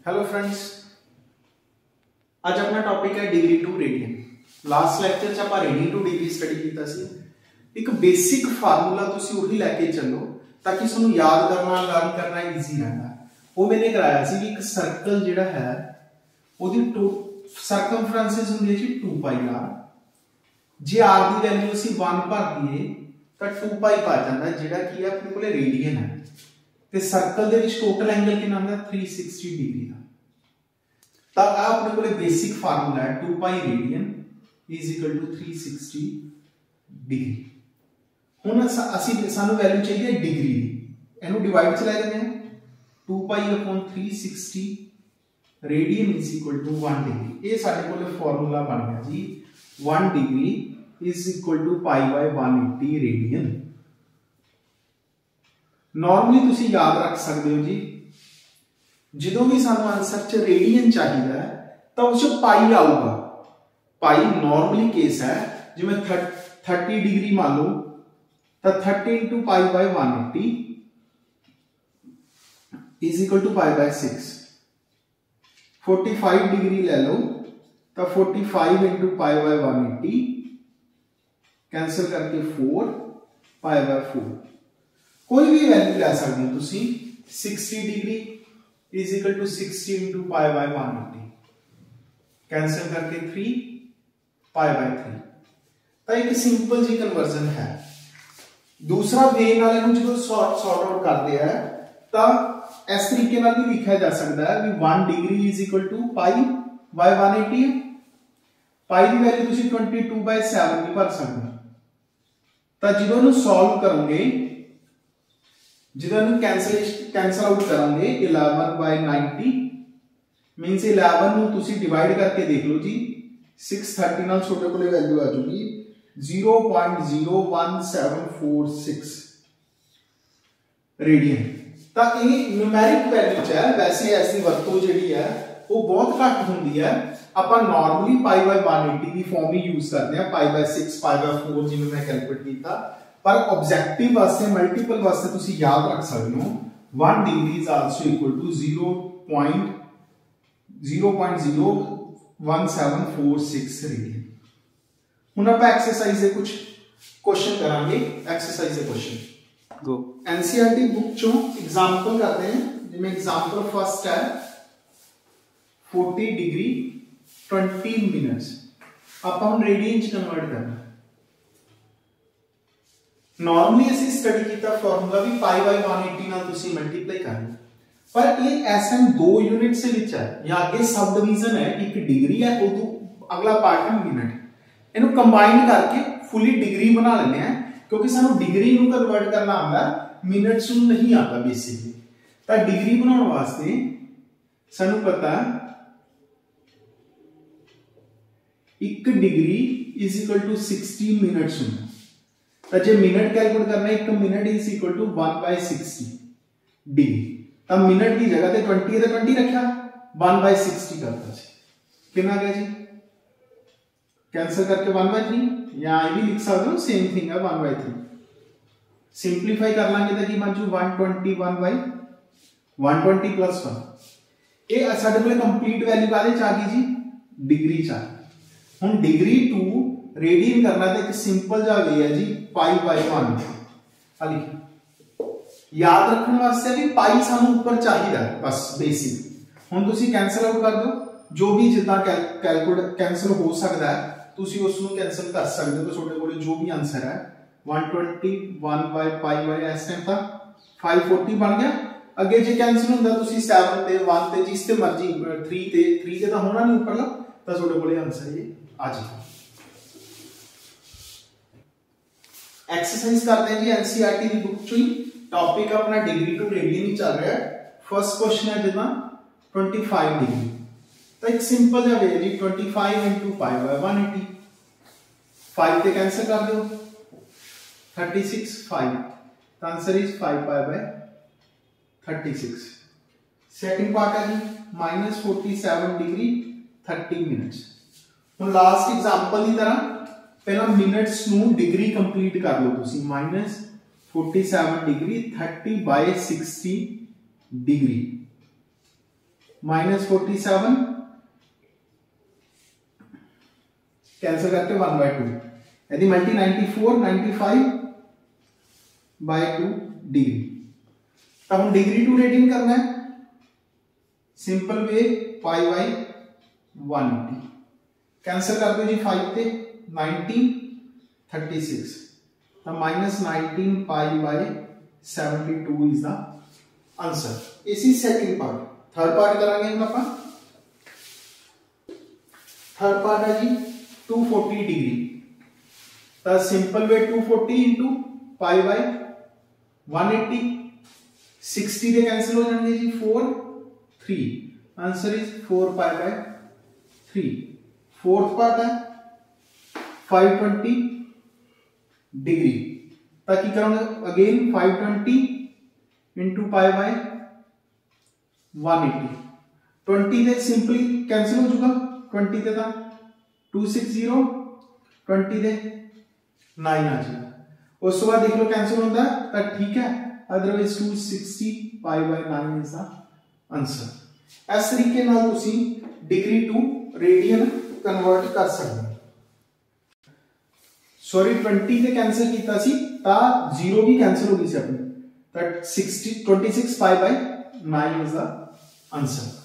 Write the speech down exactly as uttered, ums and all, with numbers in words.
Hello friends, आज अपना topic है degree to radian. Last lecture च आपां रेडियन टू डिग्री स्टडी कीता सी। एक बेसिक फार्मूला तुसीं उही लैके चलो ताकि तुहानूं याद करना लर्न करना ईजी रहता। वो मैंने कराया सी कि एक सर्कल जिहड़ा है उहदी टू सरकमफ्रेंसिस हुंदी है जी टू पाई आर। जे आर दी वैल्यू असीं वन भर दईए तां टू पाई पा जांदा, जिहड़ा कि है अपने कोले रेडियन है। ते सर्कल दे विच टोटल एंगल कितना होंदा थ्री सिक्सटी डिग्री दा। तां आ अपने कोले बेसिक फार्मूला है two pi radian is equal to three sixty degree. हुण असीं सानू वैल्यू चाहिए डिग्री दी, इहनू डिवाइड च लै लैंदे हैं। Two pi upon three sixty radian is equal to one degree. ये साडे कोले फार्मूला बन गया जी one degree is equal to pi by one eighty radian. Normally तुसी याद रख सकते हो जी, जो भी सानू आंसर च रेडियन चाहिए तो उस पाई आऊगा। पाई नॉर्मली केस है जिवें थर्टी डिग्री मान लो तो thirty into pi by one eighty is equal to pi by six. Forty five degree ले लो तो forty five into pi by one eighty cancel करके फोर पाई बाय फोर। कोई भी वैल्यू ले सकते हो तुसी। Sixty degree is equal to sixty into pi by one eighty cancel करके थ्री पाई बाय थ्री। तो एक सिंपल जी कन्वर्जन है। दूसरा वे नाल जो सॉर्ट सॉर्ट आउट करते हैं तो इस तरीके नाल भी लिखा जा सकता है कि one degree is equal to pi by one eighty. Pi की वैल्यू तुसी ट्वेंटी टू बाय सेवन भी भर सकते हो। तो जो सॉल्व करोगे जिधर कैंसल कैंसल आउट करेंगे eleven by ninety means eleven नु तुसी डिवाइड करके देख लो जी सिक्स थर्टी नाल छोटे कोले वैल्यू आ जाएगी zero point zero one seven four six radian. तो ये न्यूमेरिक वैल्यू च है। वैसे ऐसी वरतों जिहड़ी है वो बहुत घट हुंदी है। आपां normally pi by one eighty की फॉर्म ही यूज करते हैं, pi by six pi by four जिवें मैं कैलकुलेट कीता। पर ऑब्जेक्टिव वास्ते मल्टीपल वास्ते तुसी याद रख सकते हो one degree is also equal to zero point zero point zero one seven four six radian. हुण आपां एक्सरसाइज दे कुछ क्वेश्चन करांगे। एक्सरसाइज दे क्वेश्चन गो। एनसीईआरटी बुक चों एग्जांपल करते हैं। जिवें एग्जांपल फर्स्ट है फोर्टी डिग्री ट्वेंटी मिनट्स। आपां हुण रेडियन च कन्वर्ट करना। नॉर्मली असी स्टडी किया फॉर्मूला भी पाई बाय वन एटी नाल तुसी मल्टीप्लाई कर लो, पर ये एसएम दो यूनिट से विच है या आगे सब डिवीजन है। एक डिग्री है उदू अगला पार्ट है मिनट। इन्हू कंबाइन करके फुली डिग्री बना लेने हैं क्योंकि सानू डिग्री नू कन्वर्ट करना आंदा मिनट्स नू नहीं आता बेसिकली। तो डिग्री बनाने वास्ते सानू पता एक degree is equal to sixty minutes होंदा। तो जे मिनट कैलकुलेट करना है एक minute is equal to one by sixty degree. तो मिनट की जगह पे ट्वेंटी है तो ट्वेंटी रखा, वन बाय सिक्सटी करता जी कितना आ गया जी कैंसिल करके वन बाय थ्री। या ये भी लिख सकते हो सेम थिंग है वन बाय थ्री। सिंप्लीफाई कर लांगे तो की बन जू one twenty one by one twenty plus one. ये साडे कोले कंप्लीट वैल्यू कादे च आ गई जी डिग्री च आ गई। हुण डिग्री टू रेडियन करना तो एक सिंपल जा वे है जी पाई बाय वन। याद रखने वास्ते भी पाई सानू ऊपर चाहिए बस बेसिक। हुण तुसी कैंसल आउट कर दो जो भी जितना कैलकुलेट कैंसल हो सकता है तुसी उसनू कैंसल कर सकते हो। तो छोटे कोले जो भी आंसर है one twenty one by pi by इस टाइम तक फाइव फोर्टी बन गया। अगे जे कैंसल हुंदा तुसी सेवन ते वन ते जिस ते मर्जी थ्री ते थ्री ते तां होना नहीं ऊपरला। तो छोटे कोले आंसर ये आ जाएगा। एक्सरसाइज करते हैं जी एनसीईआरटी की बुक चो ही। टॉपिक अपना डिग्री टू रेडियन ही चल रहा है। फर्स्ट क्वेश्चन है जितना ट्वेंटी फाइव डिग्री। तो एक सिंपल जा वे जी twenty five into pi by one eighty. Five ते कैंसिल कर दो थर्टी सिक्स फाइव। तो answer is five pi by thirty six. Second part है जी minus forty seven degree thirty minutes. हुण लास्ट एग्जांपल की तरह पहला मिनट्स नू डिग्री कंप्लीट कर लो तुसी। Minus forty seven degree thirty by sixty degree. Minus forty seven cancel करके वन बाय टू, यदि multi ninety four ninety five by two degree. अब हम डिग्री टू रेडियन करना है, simple way pi by one eighty, cancel कर दो जी five थे नाइनटीन थर्टी सिक्स, तो minus nineteen pi by seventy two is the answer. इसी सेकंड पार्ट, थर्ड पार्ट करांगे हम अपन। थर्ड पार्ट है जी टू फोर्टी डिग्री, तो simple way two forty into pi by one eighty, sixty के cancel हो जाएंगे जी four three, answer is four pi by three. Fourth part है फाइव ट्वेंटी डिग्री, ताकि करोगे again five twenty into pi by one eighty, twenty दे simply cancel हो चुका, ट्वेंटी दे था टू सिक्स जीरो, ट्वेंटी दे नाइन आ जाएगा। उस बाद देख लो कैंसिल होता है तो ठीक है, otherwise two sixty pi by nine is the answer. इस तरीके नाल तुसी डिग्री टू रेडियन कन्वर्ट कर सकते हो। सॉरी ट्वेंटी से कैंसिल किया सी ता जीरो भी कैंसिल हो गई सी अपनी, that sixty twenty six pi by nine is the answer.